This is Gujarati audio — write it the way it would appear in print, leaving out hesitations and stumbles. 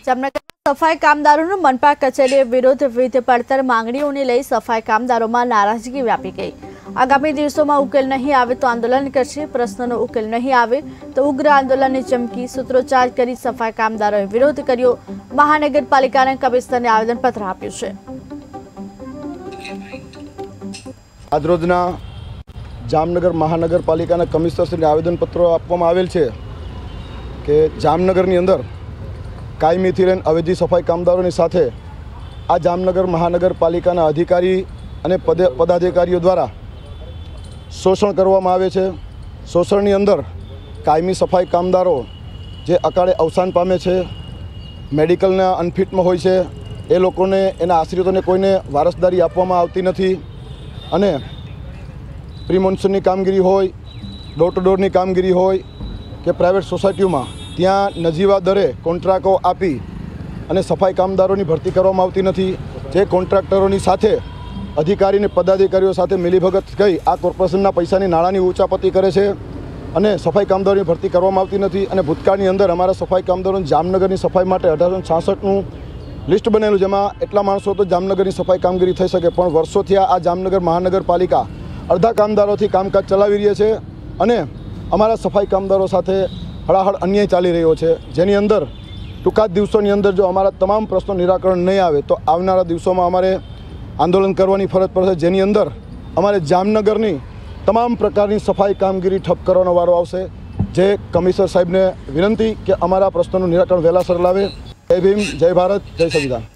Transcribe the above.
જામનગર સફાઈ કામદારોનો મનપા કચેરીએ વિરોધ વિવિધ પડતર માંગણીઓને લઈ સફાઈ કામદારોમાં નારાજગી વ્યાપી ગઈ। આગામી દિવસોમાં ઉકેલ નહીં આવે તો આંદોલન કરશે। પ્રશ્નનો ઉકેલ નહીં આવે તો ઉગ્ર આંદોલનની ચમકી સૂત્રોચ્ચાર કરી સફાઈ કામદારોએ વિરોધ કર્યો। મહાનગરપાલિકાના કમિશનરને આવેદનપત્ર આપ્યું છે। આજરોજના જામનગર મહાનગરપાલિકાના કમિશનરશ્રીને આવેદનપત્રો આપવામાં આવેલ છે કે જામનગરની અંદર કાયમીથી લઈને અવેજી સફાઈ કામદારોની સાથે આ જામનગર મહાનગરપાલિકાના અધિકારી અને પદાધિકારીઓ દ્વારા શોષણ કરવામાં આવે છે। શોષણની અંદર કાયમી સફાઈ કામદારો જે અકાળે અવસાન પામે છે, મેડિકલના અનફિટમાં હોય છે, એ લોકોને એના આશ્રિતોને કોઈને વારસદારી આપવામાં આવતી નથી અને પ્રી મોન્સૂનની કામગીરી હોય, ડોર ટુ ડોરની કામગીરી હોય કે પ્રાઇવેટ સોસાયટીઓમાં ત્યાં નજીવા દરે કોન્ટ્રાક્ટો આપી અને સફાઈ કામદારોની ભરતી કરવામાં આવતી નથી। જે કોન્ટ્રાક્ટરોની સાથે અધિકારીને પદાધિકારીઓ સાથે મિલીભગત કરી આ કોર્પોરેશનના પૈસાની નાણાંની ઉચાપતી કરે છે અને સફાઈ કામદારોની ભરતી કરવામાં આવતી નથી। અને ભૂતકાળની અંદર અમારા સફાઈ કામદારોની જામનગરની સફાઈ માટે 1866નું લિસ્ટ બનેલું, જેમાં એટલા માણસો તો જામનગરની સફાઈ કામગીરી થઈ શકે, પણ વર્ષોથી આ જામનગર મહાનગરપાલિકા અડધા કામદારોથી કામકાજ ચલાવી રહી છે અને અમારા સફાઈ કામદારો સાથે હળાહળ અન્યાય ચાલી રહ્યો છે, જેની અંદર ટૂંકા જ દિવસોની અંદર જો અમારા તમામ પ્રશ્નો નિરાકરણ નહીં આવે તો આવનારા દિવસોમાં અમારે આંદોલન કરવાની ફરજ પડશે, જેની અંદર અમારે જામનગરની તમામ પ્રકારની સફાઈ કામગીરી ઠપ કરવાનો વારો આવશે। જે કમિશનર સાહેબને વિનંતી કે અમારા પ્રશ્નોનું નિરાકરણ વહેલાસર લાવે। જય ભીમ, જય ભારત, જય સંવિધાન।